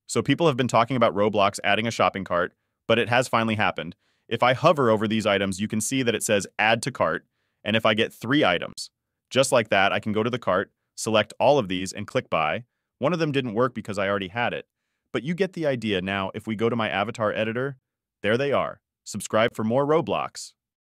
So people have been talking about Roblox adding a shopping cart, but it has finally happened. If I hover over these items, you can see that it says add to cart, and if I get 3 items, just like that, I can go to the cart, select all of these, and click buy. One of them didn't work because I already had it. But you get the idea now. If we go to my avatar editor, there they are. Subscribe for more Roblox.